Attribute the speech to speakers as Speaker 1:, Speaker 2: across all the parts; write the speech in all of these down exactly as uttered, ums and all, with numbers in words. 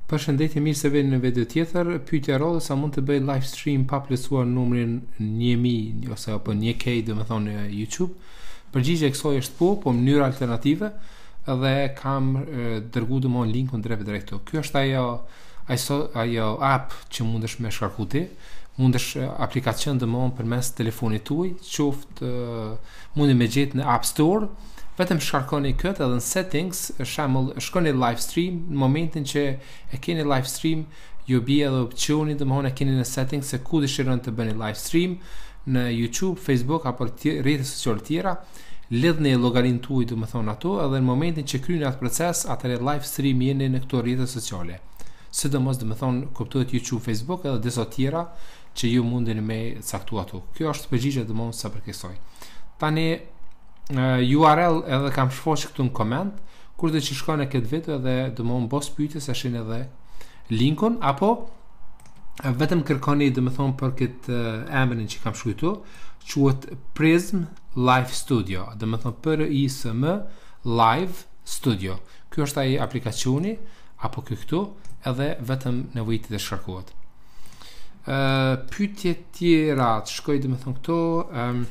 Speaker 1: Përshëndetje, mirë se vini në video tjetër. Pyetja e radhës, a mund të bëj live stream pa plotësuar numrin një mijë ose apo një ke, domethënë në YouTube? Përgjigjja e kësaj është po, po në mënyrë alternative, dhe kam dërguar domon linkun drejt drejt këtu. Ky është ajo ajo ajo app që mundesh me shkarku ti. Mundesh aplikacion domon përmes telefonit tuaj, qoftë mundi me gjetë në App Store. Vetëm shkarkoni këtë edhe në settings, shembull, shkoni live stream, në momentin që e keni live stream, ju bie edhe opcioni, domethënë e keni në settings se ku dëshironi të bëni live stream në YouTube, Facebook apo rrjete sociale tjera, lidhni llogarinë tuaj domethënë ato, edhe në momentin që kryeni atë proces, atëherë live stream jeni në këto rrjete sociale. Sidomos domethënë kuptohet YouTube, Facebook edhe disa tjera që ju mundeni me caktuar ato. Kjo është përgjigje domosdoshmë sa për kësaj. Tani Uh, U R L edhe kam shfaqur këtu në koment, kur do të shkoni këtë video edhe domon bos pyetjes e shihni edhe linkun, apo uh, vetëm kërkoni domethënë për këtë uh, emrin që kam shkruar, quhet Prism Live Studio, domethënë P R I S M Live Studio. Ky është ai aplikacioni apo ky këtu, edhe vetëm nevojit të shkarkohet. Uh, pyetje tjera, shkoj domethënë këtu, um,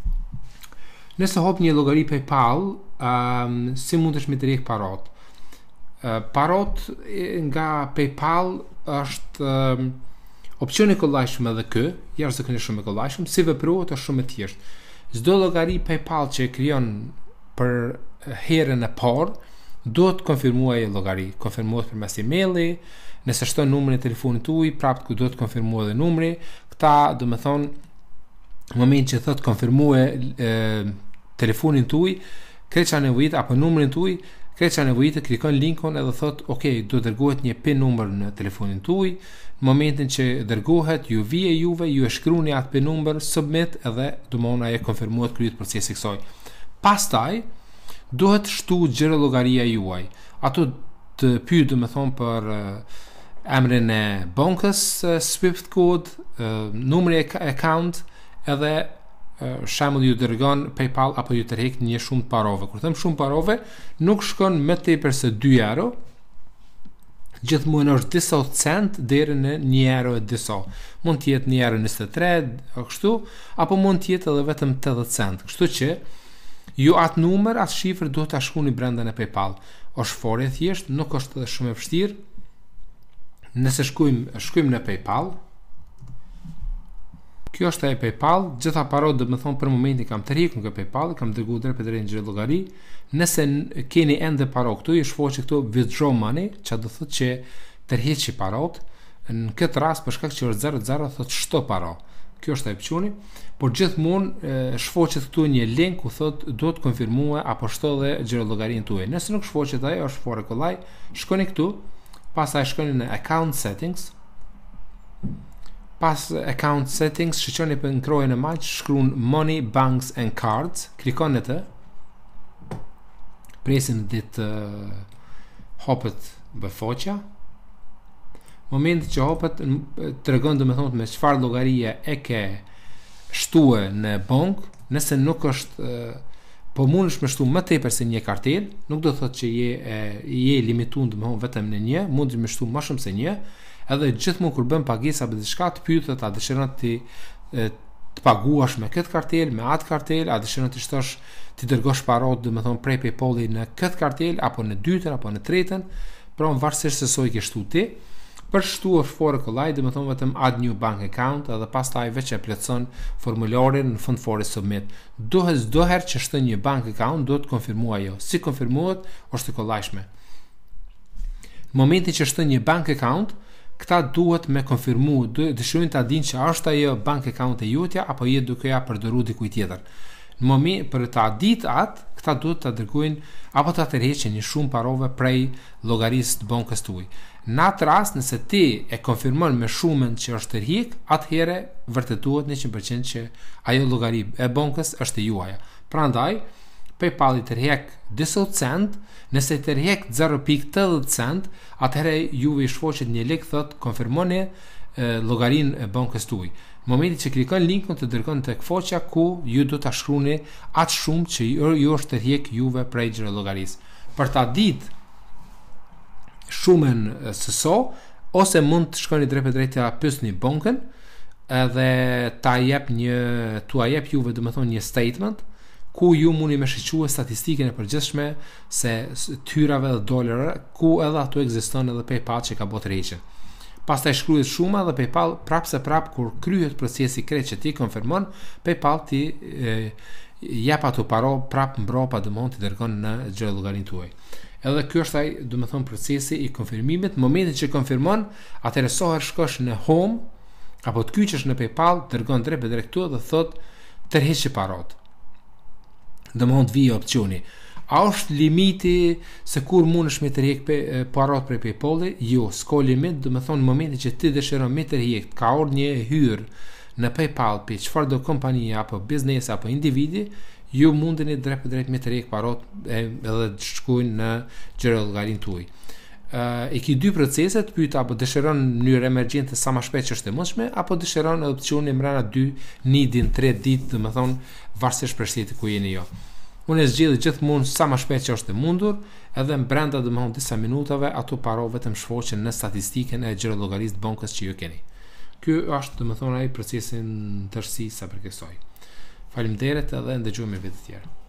Speaker 1: nëse hop një llogari PayPal, um, si mundesh me drejt parat? Uh, parat nga PayPal është um, opcioni i kollajshëm edhe kë, jashtëzakonisht shumë i kollajshëm, si veprohet është shumë e thjeshtë. Çdo llogari PayPal që e krijon për herën e parë, duhet të konfirmuojë llogari, konfirmohet përmes emaili, nëse shton numrin e telefonit tuaj, prapë ku duhet të konfirmuojë edhe numri. Këta, domethënë, në moment që thot konfirmuje e, telefonin tuaj, kreça nevojit apo numrin tuaj, kreça nevojit klikon linkun edhe thot ok, do dërgohet një PIN numër në telefonin tuaj. Në momentin që dërgohet, ju vije juve, ju e shkruani atë PIN numër, submit, edhe domon ai konfirmohet kryet procesi i kësaj. Pastaj duhet shtu gjëra llogaria juaj. Ato të pyet domethën për e, emrin e bankës, Swift code, e, numri e account, edhe shembull ju dërgon PayPal apo ju tërheq një shumë parove. Kur them shumë parove, nuk shkon më tepër se dy euro. Gjithmonë është disa cent deri në një euro e disa. Mund të jetë një euro njëzet e tre, kështu, apo mund të jetë edhe vetëm tetëdhjetë cent. Kështu që ju atë numër, atë shifër duhet ta shkruani brenda në PayPal. Është fort e thjeshtë, nuk është edhe shumë e vështirë. Nëse shkojmë, shkojmë në PayPal. Kjo është e PayPal, gjitha parot dhe më thonë për momentin kam të rikun këtë PayPal, kam dërgu drejt për drejt në gjithë llogari. Nëse keni ende parot këtu, i shfaqet këtu withdraw money, që do thotë që tërheqi parot. Në këtë rast për shkak që është zero zero thotë shto parot. Kjo është e opcioni, por gjithmonë shfaqet këtu një link ku thotë do të konfirmue apo shto dhe gjithë llogarinë tuaj. Nëse nuk shfaqet ai, është fort e kollaj, shkoni këtu, pastaj shkoni në account settings. Pas account settings, shqyqoni për nkrojën e maqë, shkruan money, banks and cards, klikon në të, presin ditë uh, hopët bëfoqa. Momentin që hopët, të regon dhe me thonë me qëfar llogarie e ke shtue në bank, nëse nuk është, uh, po mund është me shtu më tepër se një kartel, nuk do thotë që je, e, je limitun dhe me thonë vetëm në një, mund të me shtu më shumë se një, edhe gjithmonë kur bën pagesa apo diçka të pyetet a dëshiron ti të paguash me këtë kartel, me atë kartel, a dëshiron ti shtosh ti dërgosh parot, domethënë prej PayPal-i në këtë kartel apo në dytën apo në tretën, pra varësisht se sa i ke shtu ti. Për shtuar fort kollaj, domethënë vetëm add new bank account, edhe pastaj veç e plotson formularin në fund fort submit. Duhet çdo herë që shton një bank account, duhet të konfirmuaj ajo. Si konfirmohet, është e kollajshme. Në momentin që shton një bank account, këta duhet me konfirmu, dëshirojnë ta dinë që është ajo bank account e jutja apo je duke ja përdorur dikujt tjetër. Në moment për ta ditë atë, këta duhet ta dërgojnë apo ta tërheqin një shumë parove prej llogarisë të bankës tuaj. Në atë rast, nëse ti e konfirmon me shumën që është tërheq, atëherë vërtetohet një qind për qind që ajo llogari e bankës është e juaja. Prandaj, PayPal i tërheq disa cent, nëse tërheq zero pikë tetëdhjetë cent, atëherë juve i shfaqet një link thotë konfirmoni llogarinë e bankës tuaj. Në momentin që klikon linkun të dërgon tek faqja ku ju do ta shkruani atë shumë që ju është tërheq juve prej gjë llogarisë. Për ta ditë shumën së so, ose mund të shkoni drejt për drejt të pyesni bankën edhe ta jep një tua jep juve domethënë një statement ku ju mundi me shqyque statistikën e përgjithshme se tyrave dhe dolarëve, ku edhe ato ekziston edhe PayPal që ka bërë rreqe. Pastaj shkruhet shuma dhe PayPal prapë se prapë kur kryhet procesi krejt që ti konfirmon, PayPal ti e, jep ato paro prapë mbrapa domethënë ti dërgon në gjë llogarinë tuaj. Edhe ky është ai domethënë procesi i konfirmimit. Momentin që konfirmon, atëherë soher shkosh në home apo të kyçesh në PayPal, dërgon drejt për drejt këtu dhe thot tërheqi parat. Domethënë vi opsioni. A është limiti se kur mundesh me tërheq pe parat për PayPal-i? Jo, s'ka limit, domethënë në momentin që ti dëshiron me tërheq, ka ardhur një hyrë në PayPal për çfarë do kompanie apo biznesi apo individi, ju mundeni drejt për drejt me tërheq parat edhe të shkojnë në gjëra llogarinë tuaj. Uh, e ki dy procese të pyet apo dëshiron në mënyrë emergjente sa më shpejt që është e mundshme, apo dëshiron opsionin mbrana dy, një ditë, tre ditë, domethënë varësisht për shtetin ku jeni jo. Unë e zgjidh gjithmonë sa më shpejt që është e mundur, edhe brenda domethënë disa minutave ato paro vetëm shfaqen në statistikën e gjëra llogarisë të bankës që ju keni. Ky është domethënë ai procesi në tërësi sa për kësaj. Faleminderit edhe ndëgjojmë me vite të tjera.